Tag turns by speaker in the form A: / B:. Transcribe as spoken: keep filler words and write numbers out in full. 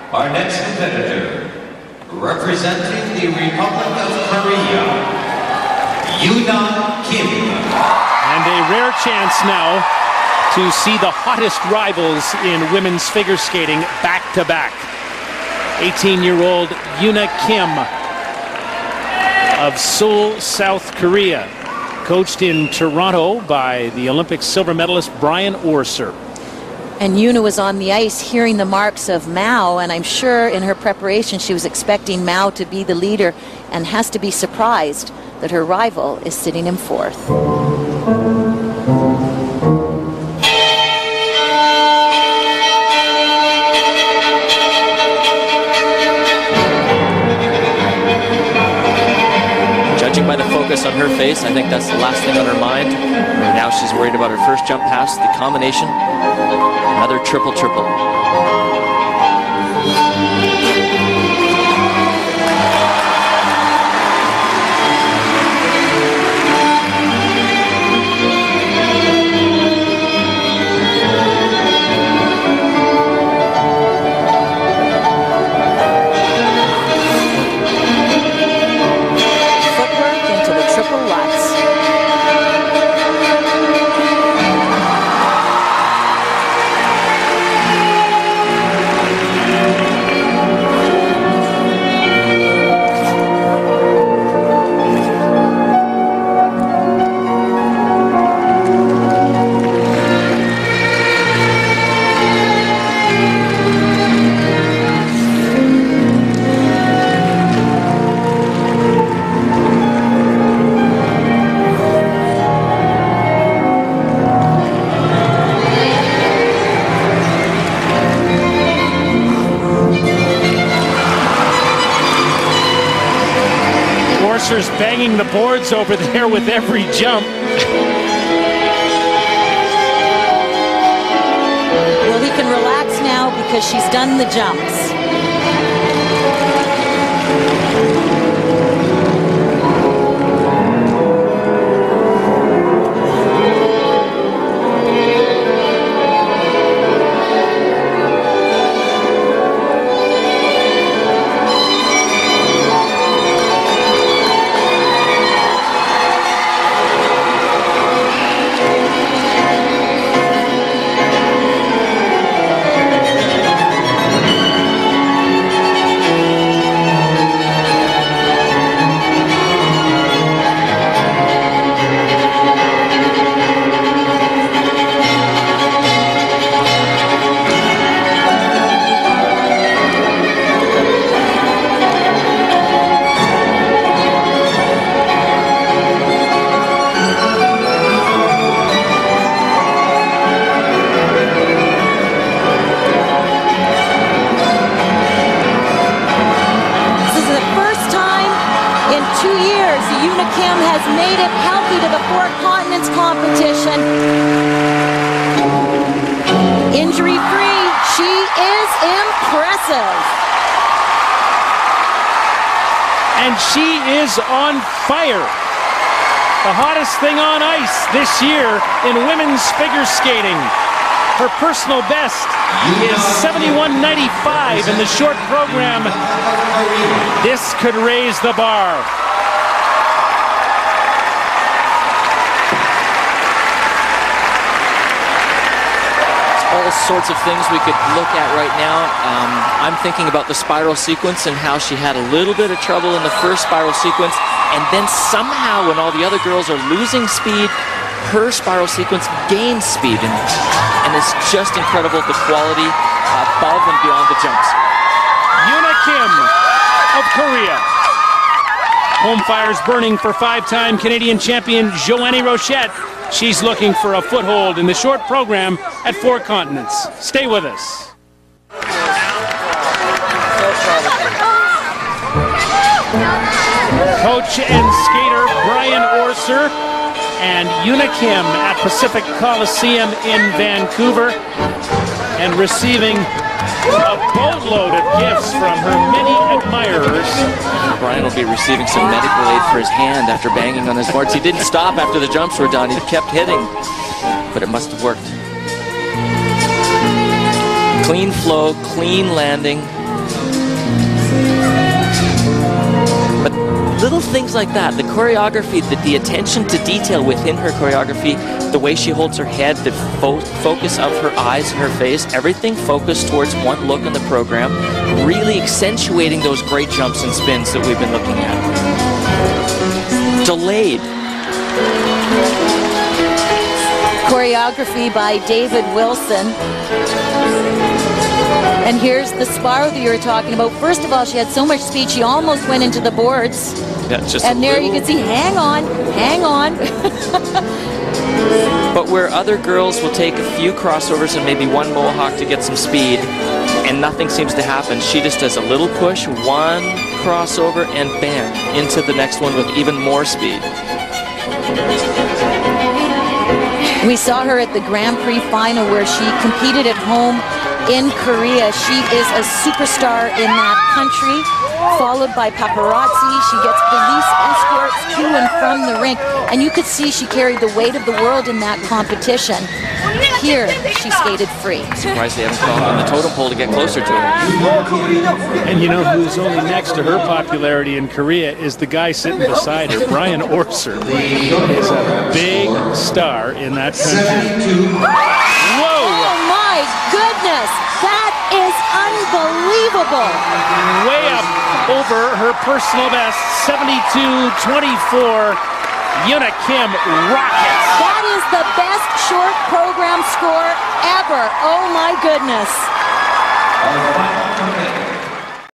A: Our next competitor, representing the Republic of Korea, Yoona Kim.
B: And a rare chance now to see the hottest rivals in women's figure skating back-to-back. eighteen-year-old Yoona Kim of Seoul, South Korea, coached in Toronto by the Olympic silver medalist Brian Orser.
C: And Yoona was on the ice hearing the marks of Mao, and I'm sure in her preparation she was expecting Mao to be the leader and has to be surprised that her rival is sitting in fourth.
D: Judging by the focus on her face, I think that's the last thing on her mind. Now she's worried about her first jump pass, the combination. Another triple triple.
B: Orser's banging the boards over there with every jump.
C: Well, we can relax now because she's done the jumps. Yoona Kim has made it healthy to the Four Continents competition. Injury-free, she is impressive.
B: And she is on fire. The hottest thing on ice this year in women's figure skating. Her personal best is seventy-one ninety-five in the short program. This could raise the bar.
D: All sorts of things we could look at right now. Um, I'm thinking about the spiral sequence and how she had a little bit of trouble in the first spiral sequence, and then somehow when all the other girls are losing speed, her spiral sequence gains speed, and, and it's just incredible the quality above and beyond the jumps.
B: Yoona Kim of Korea. Home fire's burning for five-time Canadian champion Joanie Rochette. She's looking for a foothold in the short program at Four Continents. Stay with us. Coach and skater Brian Orser and Yoona Kim at Pacific Coliseum in Vancouver, and receiving a boatload of gifts from her many admirers.
D: Brian will be receiving some medical aid for his hand after banging on his boards. He didn't stop after the jumps were done. He kept hitting, but it must have worked. Clean flow, clean landing. But little things like that, the choreography, the, the attention to detail within her choreography, the way she holds her head, the fo focus of her eyes and her face, everything focused towards one look in the program, really accentuating those great jumps and spins that we've been looking at. Delayed.
C: Choreography by David Wilson. And here's the spiral that you were talking about. First of all, she had so much speed, she almost went into the boards.
D: Yeah, just
C: and there
D: little...
C: you can see, hang on, hang on.
D: But where other girls will take a few crossovers and maybe one mohawk to get some speed, and nothing seems to happen, she just does a little push, one crossover, and bam, into the next one with even more speed.
C: We saw her at the Grand Prix final where she competed at home in Korea. She is a superstar in that country, followed by paparazzi. She gets police escorts to and from the rink, and you could see she carried the weight of the world in that competition. Here, she skated free.
D: Surprised they haven't called on the totem pole to get closer to her.
B: And you know who's only next to her popularity in Korea is the guy sitting beside her, Brian Orser. Is a big star in that country. Whoa!
C: Oh my goodness! That is unbelievable!
B: Way up over her personal best, seventy-two twenty-four. Yuna Kim rockets.
C: That is the best short program score ever. Oh my goodness.